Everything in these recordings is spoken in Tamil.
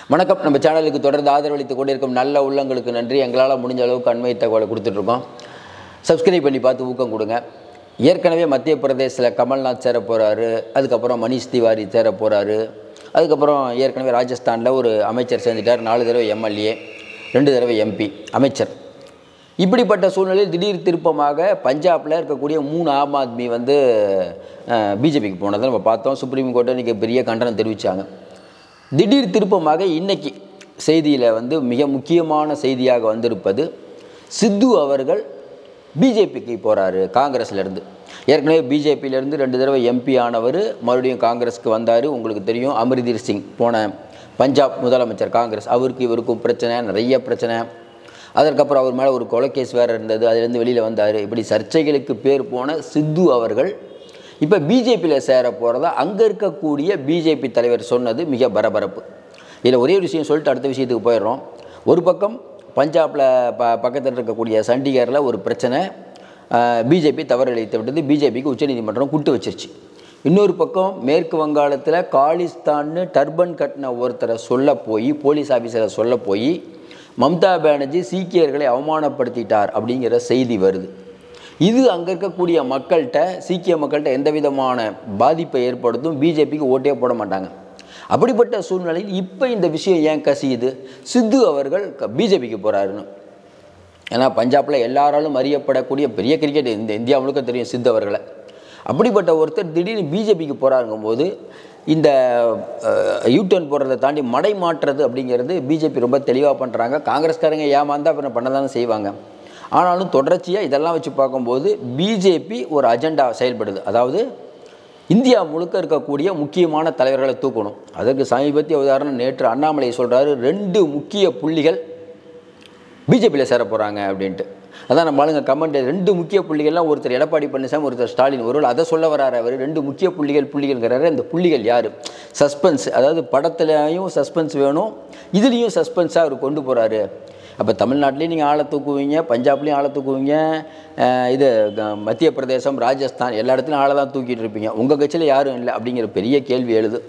வணக்கம். நம்ம சேனலுக்கு தொடர்ந்து ஆதரவளித்து கொண்டிருக்கும் நல்ல உள்ளங்களுக்கு நன்றி. எங்களால் முடிஞ்ச அளவுக்கு அண்மை தகவலை கொடுத்துட்ருக்கோம். சப்ஸ்கிரைப் பண்ணி பார்த்து ஊக்கம் கொடுங்க. ஏற்கனவே மத்திய பிரதேசில் கமல்நாத் சேர போகிறாரு, அதுக்கப்புறம் மணிஷ் திவாரி சேர போகிறாரு, அதுக்கப்புறம் ஏற்கனவே ராஜஸ்தானில் ஒரு அமைச்சர் சேர்ந்துட்டார். 4 தடவை எம்எல்ஏ, 2 தடவை எம்பி அமைச்சர். இப்படிப்பட்ட சூழ்நிலையில் திடீர் திருப்பமாக பஞ்சாபில் இருக்கக்கூடிய 3 ஆம் ஆத்மி பிஜேபிக்கு போனதை நம்ம பார்த்தோம். சுப்ரீம் கோர்ட்டை இன்றைக்கி பெரிய கண்டனம் தெரிவித்தாங்க. திடீர் திருப்பமாக இன்றைக்கி செய்தியில் மிக முக்கியமான செய்தியாக வந்திருப்பது, சித்து அவர்கள் பிஜேபிக்கு போகிறாரு காங்கிரஸ்லேருந்து. ஏற்கனவே பிஜேபியிலேருந்து 2 தடவை எம்பி ஆனவர் மறுபடியும் காங்கிரஸுக்கு வந்தார். உங்களுக்கு தெரியும், அமரிந்தர் சிங் போன பஞ்சாப் முதலமைச்சர் காங்கிரஸ், அவருக்கு இவருக்கும் பிரச்சனை, நிறைய பிரச்சனை. அதற்கப்புறம் அவர் மேலே ஒரு கொலைகேஸ் வேறு இருந்தது, அதுலேருந்து வெளியில் வந்தார். இப்படி சர்ச்சைகளுக்கு பேர் போன சித்து அவர்கள் இப்போ பிஜேபியில் சேர போகிறதா அங்கே இருக்கக்கூடிய பிஜேபி தலைவர் சொன்னது மிக பரபரப்பு. இதில் ஒரே விஷயம் சொல்லிட்டு அடுத்த விஷயத்துக்கு போயிடுறோம். ஒரு பக்கம் பஞ்சாபில் பக்கத்தில் இருக்கக்கூடிய சண்டிகரில் ஒரு பிரச்சனை, பிஜேபி தவறு இழைத்து விட்டது, பிஜேபிக்கு உச்சநீதிமன்றம் கூட்டு வச்சிருச்சு. இன்னொரு பக்கம் மேற்கு வங்காளத்தில் காலிஸ்தான்னு டர்பன் கட்டின ஒருத்தரை சொல்ல போய், போலீஸ் ஆஃபீஸரை சொல்ல போய் மம்தா பானர்ஜி சீக்கியர்களை அவமானப்படுத்திட்டார் அப்படிங்கிற செய்தி வருது. இது அங்கே இருக்கக்கூடிய மக்கள்கிட்ட, சீக்கிய மக்கள்கிட்ட எந்த விதமான பாதிப்பை ஏற்படுத்தும், பிஜேபிக்கு ஓட்டே போட மாட்டாங்க. அப்படிப்பட்ட சூழ்நிலையில் இப்போ இந்த விஷயம் ஏன் கசியுது? சித்து அவர்கள் பிஜேபிக்கு போகிறாருன்னு. ஏன்னா பஞ்சாபில் எல்லாராலும் அறியப்படக்கூடிய பெரிய கிரிக்கெட் இந்தியா முழுக்க தெரியும் சித்து அவர்களை. அப்படிப்பட்ட ஒருத்தர் திடீர்னு பிஜேபிக்கு போகிறாருங்கும் போது இந்த யூடர்ன் போடுறதை தாண்டி மடை மாற்றுறது அப்படிங்கிறது பிஜேபி ரொம்ப தெளிவாக பண்ணுறாங்க. காங்கிரஸ்காரங்க ஏமாந்தால் அப்புறம் பண்ண தானே செய்வாங்க. ஆனாலும் தொடர்ச்சியாக இதெல்லாம் வச்சு பார்க்கும்போது பிஜேபி ஒரு அஜெண்டா செயல்படுது. அதாவது இந்தியா முழுக்க இருக்கக்கூடிய முக்கியமான தலைவர்களை தூக்கணும். அதற்கு சமீபத்திய உதாரணம் நேற்று அண்ணாமலை சொல்கிறாரு, 2 முக்கிய புள்ளிகள் பிஜேபியில் சேர போகிறாங்க அப்படின்ட்டு. அதான் நம்ம ஆளுங்க கமெண்ட், 2 முக்கிய புள்ளிகள்லாம் ஒருத்தர் எடப்பாடி பழனிசாமி, ஒருத்தர் ஸ்டாலின். ஒருவேளை அதை சொல்ல வராரு அவர். 2 முக்கிய புள்ளிகள்ங்கிறாரு. அந்த புள்ளிகள் யார்? சஸ்பென்ஸ். அதாவது படத்துலையும் சஸ்பென்ஸ் வேணும், இதுலேயும் சஸ்பென்ஸாக அவர் கொண்டு போகிறாரு. அப்போ தமிழ்நாட்டிலையும் நீங்கள் ஆளை தூக்குவீங்க, பஞ்சாப்லேயும் ஆளை தூக்குவீங்க, இது மத்திய பிரதேசம், ராஜஸ்தான், எல்லா இடத்துலையும் ஆளை தான் தூக்கிட்டு இருப்பீங்க. உங்கள் கட்சியில் யாரும் இல்லை அப்படிங்கிற பெரிய கேள்வி எழுது.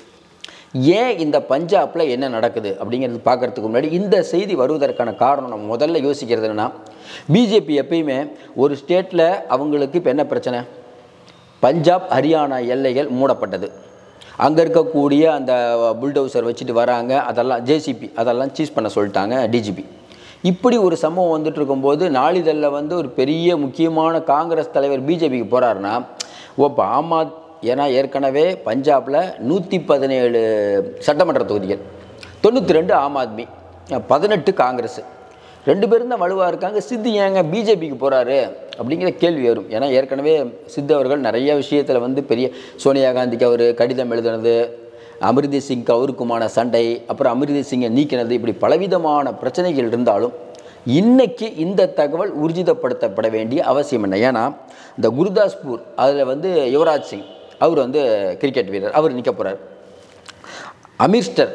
ஏன் இந்த பஞ்சாபில் என்ன நடக்குது அப்படிங்கிறது பார்க்குறதுக்கு முன்னாடி இந்த செய்தி வருவதற்கான காரணம் நம்ம முதல்ல யோசிக்கிறது என்னென்னா, பிஜேபி எப்பயுமே ஒரு ஸ்டேட்டில் அவங்களுக்கு இப்போ என்ன பிரச்சனை, பஞ்சாப் ஹரியானா எல்லைகள் மூடப்பட்டது. அங்கே இருக்கக்கூடிய அந்த புல்டோசர் வச்சுட்டு வராங்க, அதெல்லாம் ஜேசிபி அதெல்லாம் சீஸ் பண்ண சொல்லிட்டாங்க டிஜிபி. இப்படி ஒரு சம்பவம் வந்துட்டு இருக்கும்போது நாளிதழில் ஒரு பெரிய முக்கியமான காங்கிரஸ் தலைவர் பிஜேபிக்கு போகிறாருன்னா, இப்போ ஏன்னா ஏற்கனவே பஞ்சாபில் 117 சட்டமன்ற தொகுதிகள், 92 ஆம் ஆத்மி, 18 காங்கிரஸ், 2 பேரும் தான் வலுவாக இருக்காங்க. சித்து ஏங்க பிஜேபிக்கு போகிறாரு அப்படிங்கிற கேள்வி வரும். ஏன்னா ஏற்கனவே சித்து அவர்கள் நிறைய விஷயத்தில் பெரிய சோனியா காந்திக்கு அவர் கடிதம் எழுதுனது, அமரிந்தர் சிங்க்கு அவருக்குமான சண்டை, அப்புறம் அமரிந்தர் சிங்கை நீக்கினது, இப்படி பலவிதமான பிரச்சனைகள் இருந்தாலும் இன்றைக்கி இந்த தகவல் ஊர்ஜிதப்படுத்தப்பட வேண்டிய அவசியம் என்ன? ஏன்னா இந்த குருதாஸ்பூர் அதில் யுவராஜ் சிங் அவர் கிரிக்கெட் வீரர், அவர் நிற்க போகிறார். அமிர்ஸ்டர்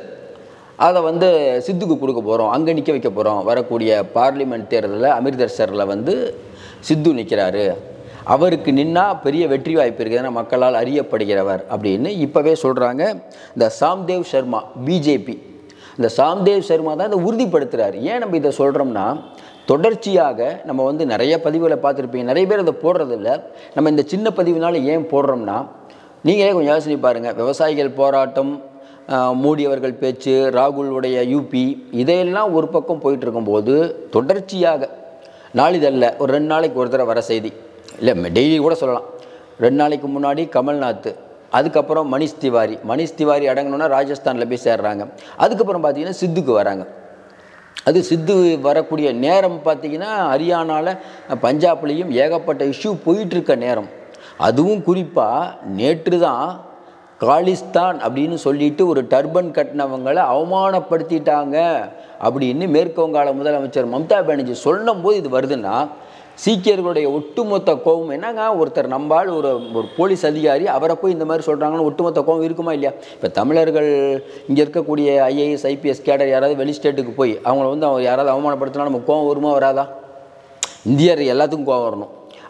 அதை சித்துக்கு கொடுக்க போகிறோம், அங்கே நிற்க வைக்க போகிறோம். வரக்கூடிய பார்லிமெண்ட் தேர்தலில் அமிர்தசரில் சித்து நிற்கிறாரு, அவருக்கு நின்னா பெரிய வெற்றி வாய்ப்பு இருக்குது, ஏன்னா மக்களால் அறியப்படுகிறவர் அப்படின்னு இப்போவே சொல்கிறாங்க. இந்த சாம்தேவ் சர்மா பிஜேபி, இந்த சாம்தேவ் சர்மா தான் இதை உறுதிப்படுத்துகிறார். ஏன் நம்ம இதை சொல்கிறோம்னா, தொடர்ச்சியாக நம்ம நிறைய பதிவுகளை பார்த்துருப்பீங்க, நிறைய பேர் அதை போடுறதில்ல. நம்ம இந்த சின்ன பதிவுனால ஏன் போடுறோம்னா, நீங்களே கொஞ்சம் யோசனை பாருங்கள். விவசாயிகள் போராட்டம், மோடி அவர்கள் பேச்சு, ராகுலுடைய யூபி, இதையெல்லாம் ஒரு பக்கம் போயிட்டு இருக்கும்போது தொடர்ச்சியாக நாளிதழில் ஒரு 2 நாளைக்கு ஒரு தடவை வர செய்தி, இல்லை டெய்லி கூட சொல்லலாம். 2 நாளைக்கு முன்னாடி கமல்நாத், அதுக்கப்புறம் மணிஷ் திவாரி அடங்கணுன்னா ராஜஸ்தானில் போய் சேர்றாங்க. அதுக்கப்புறம் பார்த்திங்கன்னா சித்துக்கு வராங்க. அது சித்து வரக்கூடிய நேரம் பார்த்திங்கன்னா ஹரியானாவில், பஞ்சாப்லேயும் ஏகப்பட்ட இஷ்யூ போயிட்டுருக்க நேரம். அதுவும் குறிப்பாக நேற்று தான் காலிஸ்தான் அப்படின்னு சொல்லிட்டு ஒரு டர்பன் கட்டினவங்களை அவமானப்படுத்திட்டாங்க அப்படின்னு மேற்கு வங்காள முதலமைச்சர் மம்தா பானர்ஜி சொல்லும்போது இது வருதுன்னா, சீக்கியர்களுடைய ஒட்டுமொத்த கோபம் என்னங்க, ஒருத்தர் நம்பால் ஒரு போலீஸ் அதிகாரி அவரை போய் இந்த மாதிரி சொல்கிறாங்கன்னு ஒட்டுமொத்த கோபம் இருக்குமா இல்லையா? இப்போ தமிழர்கள் இங்கே இருக்கக்கூடிய ஐஏஎஸ் ஐபிஎஸ் கேடர் யாராவது வெளி ஸ்டேட்டுக்கு போய் அவங்கள அவங்க யாராவது அவமானப்படுத்தினா நம்ம கோபம் வருமா வராதா? இந்தியர் எல்லாத்துக்கும் கோபம் வரணும்.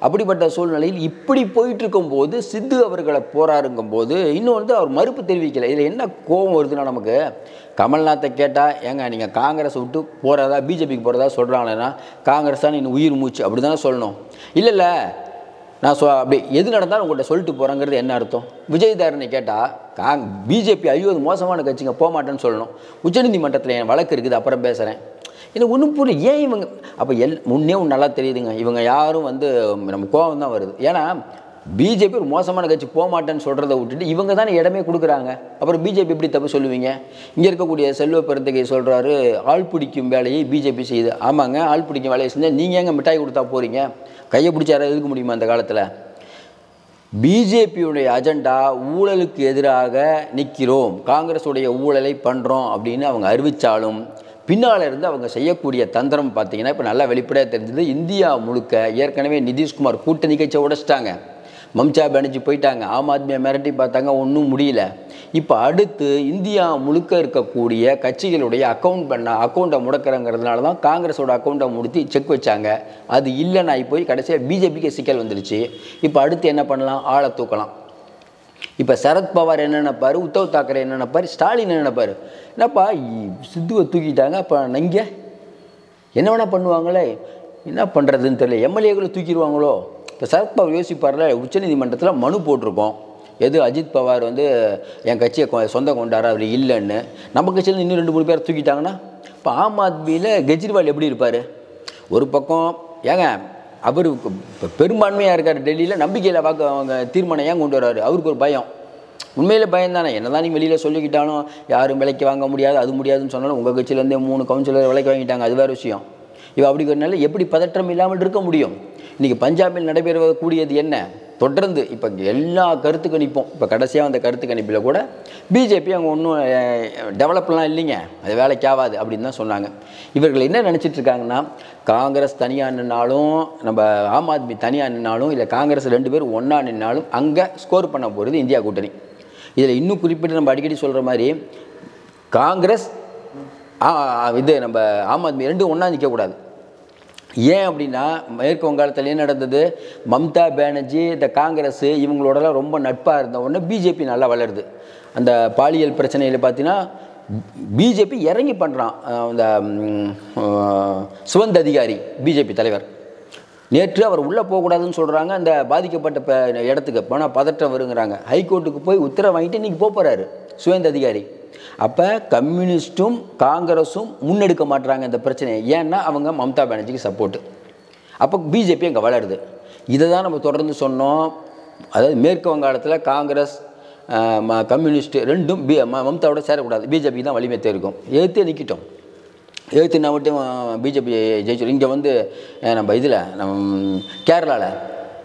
அப்படிப்பட்ட சூழ்நிலையில் இப்படி போயிட்டு இருக்கும்போது சித்து அவர்களை போறாருங்கும் போது இன்னும் வந்து அவர் மறுப்பு தெரிவிக்கலை. இதில் என்ன கோபம் வருதுன்னா, நமக்கு கமல்நாத்தை கேட்டால் ஏங்க நீங்கள் காங்கிரஸை விட்டு போகிறதா பிஜேபிக்கு போகிறதா சொல்கிறாங்கன்னா காங்கிரஸ் தான் இன்னும் உயிர் மூச்சு அப்படி தானே சொல்லணும். இல்லை நான் அப்படி எது நடந்தாலும் உங்கள்கிட்ட சொல்லிட்டு போகிறேங்கிறது என்ன அர்த்தம்? விஜயதாரனை கேட்டால் பிஜேபி அது மோசமான கட்சிங்க போக மாட்டேன்னு சொல்லணும். உச்சநீதிமன்றத்தில் என் வழக்கு இருக்குது அப்புறம் பேசுகிறேன். எனக்கு ஒன்றும் புரியல ஏன் இவங்க அப்போ முன்னே ஒன்று நல்லா தெரியுதுங்க, இவங்க யாரும் வந்து நம்ம கோபம் தான் வருது. ஏன்னா பிஜேபி ஒரு மோசமான கட்சி போக மாட்டேன்னு சொல்கிறத விட்டுட்டு இவங்க தானே இடமே கொடுக்குறாங்க. அப்புறம் பிஜேபி எப்படி தப்பு சொல்லுவீங்க? இங்கே இருக்கக்கூடிய செல்வ பெருந்தகை சொல்கிறாரு ஆள் பிடிக்கும் வேலையை பிஜேபி செய்யுது. ஆமாங்க, ஆள் பிடிக்கும் வேலையை செஞ்சால் நீங்கள் எங்கே மிட்டாய் கொடுத்தா போகிறீங்க? கையை பிடிச்சி யாராவது இருக்க முடியுமா அந்த காலத்தில்? பிஜேபியுடைய அஜெண்டா ஊழலுக்கு எதிராக நிற்கிறோம், காங்கிரஸுடைய ஊழலை பண்ணுறோம் அப்படின்னு அவங்க அறிவித்தாலும் பின்னால் இருந்து அவங்க செய்யக்கூடிய தந்திரம் பார்த்தீங்கன்னா இப்போ நல்லா வெளிப்படையாக தெரிஞ்சது. இந்தியா முழுக்க ஏற்கனவே நிதிஷ்குமார் கூட்டணி கட்சியை உடைச்சிட்டாங்க, மம்தா பானர்ஜி போயிட்டாங்க, ஆம் ஆத்மியை மிரட்டி பார்த்தாங்க, ஒன்றும் முடியல. இப்போ அடுத்து இந்தியா முழுக்க இருக்கக்கூடிய கட்சிகளுடைய அக்கௌண்ட்டை முடக்கிறங்கிறதுனால தான் காங்கிரஸோட அக்கௌண்ட்டை முடித்து செக் வச்சாங்க. அது இல்லைன்னா போய் கடைசியாக பிஜேபிக்கு சிக்கல் வந்துருச்சு. இப்போ அடுத்து என்ன பண்ணலாம்? ஆளை தூக்கலாம். இப்போ சரத்பவார் என்ன நினைப்பார், உத்தவ் தாக்கரே என்ன நினைப்பார், ஸ்டாலின் என்ன நினைப்பார்? என்னப்பா சித்துவை தூக்கிட்டாங்க, அப்போ நீங்கள் என்ன வேணால் பண்ணுவாங்களே, என்ன பண்ணுறதுன்னு தெரியல, எம்எல்ஏக்களை தூக்கிடுவாங்களோ? இப்போ சரத்பவார் யோசிப்பார்ல, உச்சநீதிமன்றத்தில் மனு போட்டிருக்கோம், எது அஜித் பவார் வந்து என் கட்சியை சொந்தம் கொண்டாரு அவர் இல்லைன்னு, நம்ம கட்சியில் இன்னும் 2-3 பேர் தூக்கிட்டாங்கன்னா இப்போ ஆம் ஆத்மியில் கெஜ்ரிவால் எப்படி இருப்பார்? ஒரு பக்கம் ஏங்க அவர் இப்போ பெரும்பான்மையாக இருக்கார் டெல்லியில், நம்பிக்கையில் அவங்க தீர்மானம் ஏன் கொண்டு வர்றாரு? அவருக்கு ஒரு பயம், உண்மையில் பயம் தானே. என்ன தான் நீங்கள் வெளியில் சொல்லிக்கிட்டாலும் யாரும் விலைக்கு வாங்க முடியாது, அது முடியாதுன்னு சொன்னாலும் உங்கள் கட்சியிலேருந்தே 3 கவுன்சிலர் விலைக்கு வாங்கிட்டாங்க, அது வேறு விஷயம். இப்போ அப்படி ஒரு எப்படி பதற்றம் இல்லாமல் இருக்க முடியும்? இன்றைக்கி பஞ்சாபில் நடைபெறக்கூடியது என்ன? தொடர்ந்து இப்போ எல்லா கருத்து கணிப்பும், இப்போ கடைசியாக அந்த கருத்து கணிப்பில் கூட பிஜேபி அவங்க ஒன்றும் டெவலப்லாம் இல்லைங்க, அது வேலைக்கு ஆகாது அப்படின்னு தான் சொன்னாங்க. இவர்கள் என்ன நினச்சிட்ருக்காங்கன்னா, காங்கிரஸ் தனியாக நின்னாலும் நம்ம ஆம் ஆத்மி தனியாக நின்னாலும் இல்லை காங்கிரஸ் 2 பேர் ஒன்றா நின்னாலும் அங்கே ஸ்கோர் பண்ண போகிறது இந்தியா கூட்டணி. இதில் இன்னும் குறிப்பிட்டு நம்ம அடிக்கடி சொல்கிற மாதிரி காங்கிரஸ் இது நம்ம ஆம் ஆத்மி 2 ஒன்றா நிற்கக்கூடாது. ஏன் அப்படின்னா மேற்கு வங்காளத்தில் என்ன நடந்தது? மம்தா பானர்ஜி இந்த காங்கிரஸ் இவங்களோடலாம் ரொம்ப நட்பாக இருந்த உடனே பிஜேபி நல்லா வளருது. அந்த பாலியல் பிரச்சனையில் பார்த்தீங்கன்னா பிஜேபி இறங்கி பண்ணுறான். அந்த சுவந்த் அதிகாரி பிஜேபி தலைவர் நேற்று அவர் உள்ளே போகக்கூடாதுன்னு சொல்கிறாங்க. அந்த பாதிக்கப்பட்ட இடத்துக்கு போனால் பதற்றம் வருங்கிறாங்க. ஹைகோர்ட்டுக்கு போய் உத்தரவு வாங்கிட்டு இன்றைக்கி போகிறாரு சுவந்த் அதிகாரி. அப்போ கம்யூனிஸ்ட்டும் காங்கிரஸும் முன்னெடுக்க மாட்டுறாங்க இந்த பிரச்சனையை. ஏன்னா அவங்க மம்தா பானர்ஜிக்கு சப்போர்ட்டு. அப்போ பிஜேபி அங்கே வளருது. இதை தான் நம்ம தொடர்ந்து சொன்னோம். அதாவது மேற்கு வங்காளத்தில் காங்கிரஸ் கம்யூனிஸ்ட் 2ம் மம்தாவோட சேரக்கூடாது, பிஜேபி தான் வலிமை இருக்கும். எதிர்த்தே நிற்கிட்டோம், எதிர்த்து நான் மட்டும் பிஜேபி ஜெயிச்சிடும். இங்கே வந்து நம்ம இதில் கேரளாவில்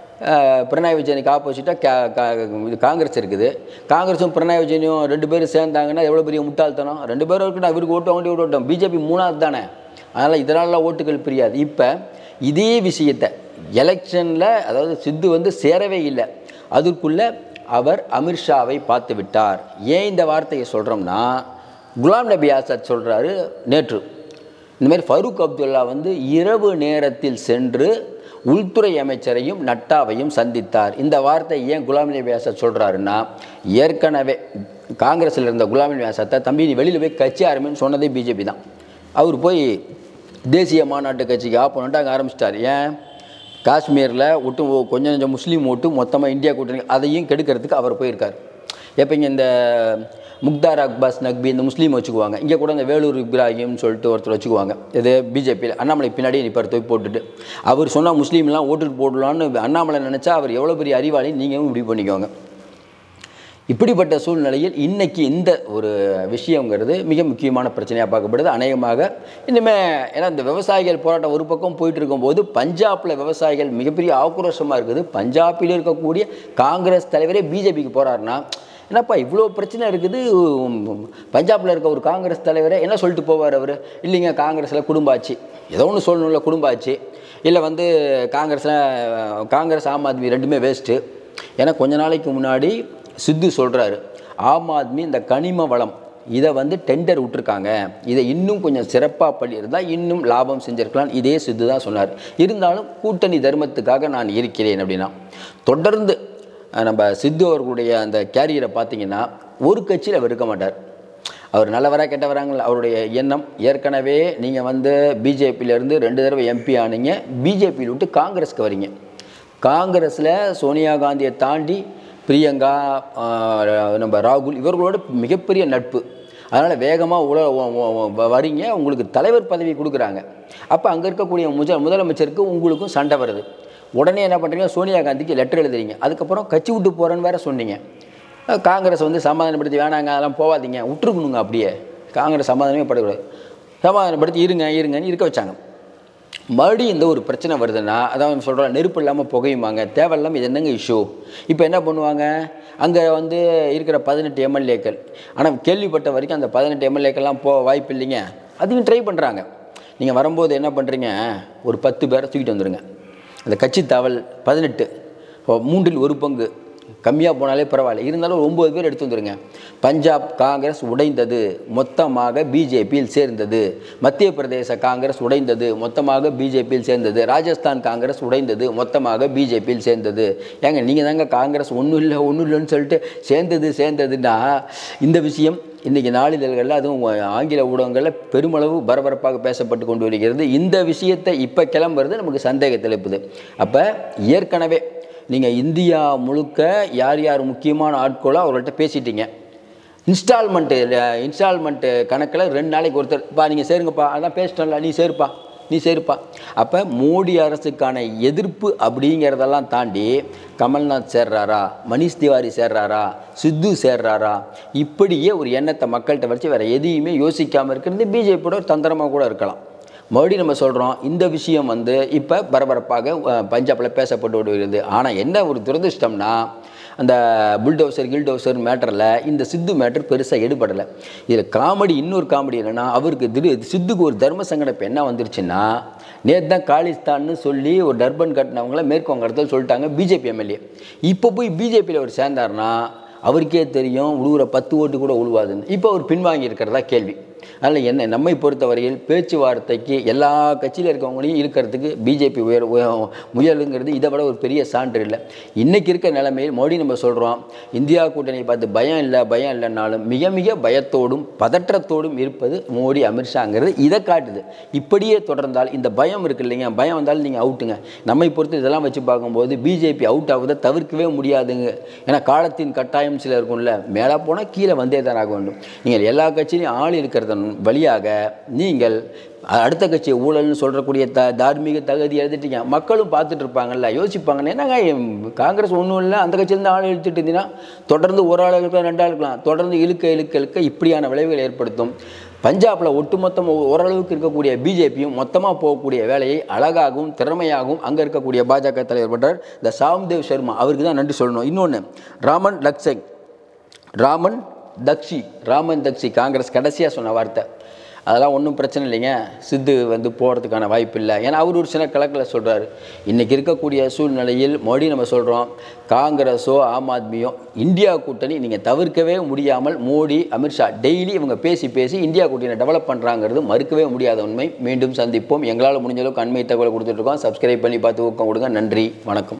பினராயி விஜயனுக்கு ஆப்போசிட்டாக இது காங்கிரஸ் இருக்குது. காங்கிரஸும் பினராயி விஜயனும் 2 பேரும் சேர்ந்தாங்கன்னா எவ்வளோ பெரிய முட்டாள்தனம். 2 பேரும் இருக்குன்னா இவருக்கு ஓட்டு அவங்கள்ட்ட ஓட்டோம். பிஜேபி 3வது தானே, அதனால் இதனால ஓட்டுகள் பிரியாது. இப்போ இதே விஷயத்தை எலெக்ஷனில் அதாவது சித்து வந்து சேரவே இல்லை, அதற்குள்ளே அவர் அமித்ஷாவை பார்த்து விட்டார். ஏன் இந்த வார்த்தையை சொல்கிறோம்னா, குலாம் நபி ஆசாத் சொல்கிறாரு நேற்று இந்தமாதிரி ஃபரூக் அப்துல்லா வந்து இரவு நேரத்தில் சென்று உள்துறை அமைச்சரையும் நட்டாவையும் சந்தித்தார். இந்த வார்த்தை ஏன் குலாம் நபி ஆசாத் சொல்கிறாருன்னா, ஏற்கனவே காங்கிரஸில் இருந்த குலாம் நபி ஆசாத்தை தம்பி நீ வெளியில் போய் கட்சி ஆரம்பின்னு சொன்னதே பிஜேபி தான். அவர் போய் தேசிய மாநாட்டு கட்சிக்கு ஆப்போனண்ட்டாக அங்கே ஆரம்பிச்சிட்டார். ஏன்? காஷ்மீரில் கொஞ்சம் முஸ்லீம் ஓட்டு மொத்தமாக இந்தியா கூட்டணி அதையும் கெடுக்கிறதுக்கு அவர் போயிருக்கார். எப்போ இங்கே இந்த முக்தார் அப்பாஸ் நக்வி இந்த முஸ்லீம் வச்சுக்குவாங்க, இங்கே கூட இந்த வேலூர் இப்ராஹிம்னு சொல்லிட்டு ஒருத்தர் வச்சுக்குவாங்க. இது பிஜேபியில் அண்ணாமலை பின்னாடி நிற்பார் தூக்கி போட்டுட்டு. அவர் சொன்னால் முஸ்லீம்லாம் ஓட்டுட்டு போடலான்னு அண்ணாமலை நினச்சா அவர் எவ்வளோ பெரிய அறிவாளி நீங்களும் முடிவு பண்ணிக்கோங்க. இப்படிப்பட்ட சூழ்நிலையில் இன்றைக்கி இந்த ஒரு விஷயங்கிறது மிக முக்கியமான பிரச்சனையாக பார்க்கப்படுது. அநேகமாக இனிமேல் ஏன்னா இந்த விவசாயிகள் போராட்டம் ஒரு பக்கம் போயிட்டு இருக்கும்போது பஞ்சாபில் விவசாயிகள் மிகப்பெரிய ஆக்ரோஷமாக இருக்குது. பஞ்சாபில் இருக்கக்கூடிய காங்கிரஸ் தலைவரே பிஜேபிக்கு போகிறாருன்னா என்னப்பா இவ்வளோ பிரச்சனை இருக்குது, பஞ்சாபில் இருக்க ஒரு காங்கிரஸ் தலைவரை என்ன சொல்லிட்டு போவார் அவர்? இல்லைங்க காங்கிரஸில் குடும்ப ஆட்சி, ஏதோ ஒன்று சொல்லணும்ல, குடும்ப ஆட்சி இல்லை வந்து காங்கிரஸ் ஆம் ஆத்மி 2மே வேஸ்ட்டு. ஏன்னா கொஞ்ச நாளைக்கு முன்னாடி சித்து சொல்கிறாரு ஆம் ஆத்மி இந்த கனிம வளம் இதை வந்து டெண்டர் விட்டுருக்காங்க, இதை இன்னும் கொஞ்சம் சிறப்பாக பண்ணியிருந்தால் இன்னும் லாபம் செஞ்சிருக்கலாம், இதே சித்து தான் சொன்னார். இருந்தாலும் கூட்டணி தர்மத்துக்காக நான் இருக்கிறேன் அப்படின்னா. தொடர்ந்து நம்ம சித்து அவர்களுடைய அந்த கேரியரை பார்த்தீங்கன்னா ஒரு கட்சியில் அவர் இருக்க மாட்டார். அவர் நல்லவராக கெட்டவராங்கள அவருடைய எண்ணம். ஏற்கனவே நீங்கள் வந்து பிஜேபியிலேருந்து 2 தடவை எம்பி ஆனீங்க, பிஜேபியில் விட்டு காங்கிரஸுக்கு வரீங்க. காங்கிரஸில் சோனியா காந்தியை தாண்டி பிரியங்கா, நம்ம ராகுல் இவர்களோட மிகப்பெரிய நட்பு. அதனால் வேகமாக வரீங்க, உங்களுக்கு தலைவர் பதவி கொடுக்குறாங்க. அப்போ அங்கே இருக்கக்கூடிய முதலமைச்சருக்கு உங்களுக்கும் சண்டை வருது. உடனே என்ன பண்ணுறீங்க, சோனியா காந்திக்கு லெட்டர் எழுதுறீங்க. அதுக்கப்புறம் கட்சி விட்டு போகிறேன்னு வேறு சொன்னீங்க. காங்கிரஸ் வந்து சமாதானப்படுத்தி வேணாங்க அதெல்லாம் போகாதீங்க விட்டுருக்கணுங்க, அப்படியே காங்கிரஸ் சமாதானமே படக்கூடாது, சமாதானப்படுத்தி இருங்கன்னு இருக்க வச்சாங்க. மறுபடியும் இந்த ஒரு பிரச்சனை வருதுன்னா, அதான் சொல்கிறோம் நெருப்பு இல்லாமல் புகையுமாங்க, தேவையில்லாமல் இது என்னங்க இஷ்யூ. இப்போ என்ன பண்ணுவாங்க, அங்கே வந்து இருக்கிற 18 எம்எல்ஏக்கள், ஆனால் கேள்விப்பட்ட வரைக்கும் அந்த 18 எம்எல்ஏக்கள்லாம் போக வாய்ப்பு இல்லைங்க, அதையும் ட்ரை பண்ணுறாங்க. நீங்கள் வரும்போது என்ன பண்ணுறீங்க, ஒரு 10 பேரை தூக்கிட்டு வந்துடுங்க. அந்த கட்சி தாவல் 18, 3 1 பங்கு கம்மியாக போனாலே பரவாயில்ல, இருந்தாலும் 9 பேர் எடுத்து வந்துடுங்க. பஞ்சாப் காங்கிரஸ் உடைந்தது, மொத்தமாக பிஜேபியில் சேர்ந்தது. மத்திய பிரதேச காங்கிரஸ் உடைந்தது, மொத்தமாக பிஜேபியில் சேர்ந்தது. ராஜஸ்தான் காங்கிரஸ் உடைந்தது, மொத்தமாக பிஜேபியில் சேர்ந்தது. ஏங்க நீங்கள் தாங்க காங்கிரஸ் ஒன்றும் இல்லைன்னு சொல்லிட்டு சேர்ந்ததுன்னா, இந்த விஷயம் இன்றைக்கி நாளிதழ்களில் அதுவும் ஆங்கில ஊடகங்களில் பெருமளவு பரபரப்பாக பேசப்பட்டு கொண்டு வருகிறது. இந்த விஷயத்தை இப்போ கிளம்புறது நமக்கு சந்தேகத்தை எழுப்புது. அப்போ ஏற்கனவே நீங்கள் இந்தியா முழுக்க யார் யார் முக்கியமான ஆட்களோ அவர்கள்ட்ட பேசிட்டீங்க. இன்ஸ்டால்மெண்ட்டு கணக்கில் 2 நாளைக்கு ஒருத்தர் நீங்கள் சேருங்கப்பா, அதான் பேசிட்டோம்ல, நீ சேருப்பா. அப்போ மோடி அரசுக்கான எதிர்ப்பு அப்படிங்கிறதெல்லாம் தாண்டி கமல்நாத் சேர்றாரா, மணிஷ் திவாரி சேர்றாரா, சித்து சேர்றாரா, இப்படியே ஒரு எண்ணத்தை மக்கள்கிட்ட வச்சு வேறு எதையுமே யோசிக்காமல் இருக்கிறது பிஜேபியோட ஒரு தந்திரமாக கூட இருக்கலாம். மறுபடியும் நம்ம சொல்கிறோம், இந்த விஷயம் வந்து இப்போ பரபரப்பாக பஞ்சாபில் பேசப்பட்டு வருகிறது. ஆனால் என்ன ஒரு துரதிர்ஷ்டம்னா, அந்த கில்டோசர் மேட்டரில் இந்த சித்து மேட்டர் பெருசாக எடுபடலை. இதில் இன்னொரு காமெடி என்னென்னா, அவருக்கு சித்துக்கு ஒரு தர்ம சங்கடம் இப்போ என்ன வந்துருச்சுன்னா, நேற்று தான் காலிஸ்தான்னு சொல்லி ஒரு டர்பன் கட்டினவங்கள மேற்கு வங்கத்தில் சொல்லிட்டாங்க பிஜேபி எம்எல்ஏ. இப்போ போய் பிஜேபியில் அவர் சேர்ந்தார்னா அவருக்கே தெரியும் உழுவுற 10 ஓட்டு கூட உழுவாதுன்னு. இப்போ அவர் பின்வாங்கி இருக்கிறதா கேள்வி. அதனால் என்ன நம்மை பொறுத்தவரையில் பேச்சுவார்த்தைக்கு எல்லா கட்சியில் இருக்கவங்களையும் இருக்கிறதுக்கு பிஜேபி முயலுங்கிறது இதை விட ஒரு பெரிய சான்று இல்லை. இன்றைக்கி இருக்க நிலைமையில் மோடி நம்ம சொல்கிறோம், இந்தியா கூட்டணியை பார்த்து பயம் இல்லைன்னாலும் மிக மிக பயத்தோடும் பதற்றத்தோடும் இருப்பது மோடி அமித்ஷாங்கிறது இதை காட்டுது. இப்படியே தொடர்ந்தால் இந்த பயம் இருக்குது இல்லைங்க, பயம் வந்தாலும் நீங்கள் அவுட்டுங்க. நம்மை பொறுத்து இதெல்லாம் வச்சு பார்க்கும்போது பிஜேபி அவுட் ஆகுதை தவிர்க்கவே முடியாதுங்க. ஏன்னா காலத்தின் கட்டாயம் சில இருக்கும்ல, மேலே போனால் கீழே வந்தே தான் ஆக வேண்டும். நீங்கள் எல்லா கட்சியிலையும் ஆள் இருக்கிறதன் வழியாக நீங்கள் அடுத்த கட்சியை ஊழல்னு சொல்கிறக்கூடிய தார்மீக தகுதி எழுதிட்டீங்க. மக்களும் பார்த்துட்டு இருப்பாங்கல்ல, யோசிப்பாங்கன்னு. என்னங்க காங்கிரஸ் ஒன்றும் இல்லை, அந்த கட்சியிலேருந்து ஆள் இழுத்துட்டு இருந்தீங்கன்னா தொடர்ந்து ஒரு ஆள் இருக்கலாம் 2 ஆள் இருக்கலாம், தொடர்ந்து இழுக்க இப்படியான விளைவுகள் ஏற்படுத்தும். பஞ்சாபில் ஒட்டுமொத்தம் ஓரளவுக்கு இருக்கக்கூடிய பிஜேபியும் மொத்தமாக போகக்கூடிய வேலையை அழகாகவும் திறமையாகவும் அங்கே இருக்கக்கூடிய பாஜக தலைவர் பண்றார் இந்த சாம்தேவ் சர்மா, அவருக்கு தான் நன்றி சொல்லணும். இன்னொன்று ராமன் தக்ஷி காங்கிரஸ் கடைசியாக சொன்ன வார்த்தை, அதெல்லாம் ஒன்றும் பிரச்சனை இல்லைங்க, சித்து வந்து போகிறதுக்கான வாய்ப்பு இல்லை. ஏன்னா அவர் ஒரு சின்ன கலக்கில் சொல்கிறார். இன்றைக்கி இருக்கக்கூடிய சூழ்நிலையில் மோடி நம்ம சொல்கிறோம், காங்கிரஸோ ஆம் ஆத்மியோ இந்தியா கூட்டணி நீங்கள் தவிர்க்கவே முடியாமல் மோடி அமித்ஷா டெய்லி இவங்க பேசி இந்தியா கூட்டணியை டெவலப் பண்ணுறாங்கிறது மறுக்கவே முடியாத உண்மை. மீண்டும் சந்திப்போம். எங்களால் முடிஞ்ச அளவுக்கு அண்மை தகவலை கொடுத்துட்ருக்கோம். சப்ஸ்கிரைப் பண்ணி பார்த்து ஊக்கம் கொடுங்க. நன்றி, வணக்கம்.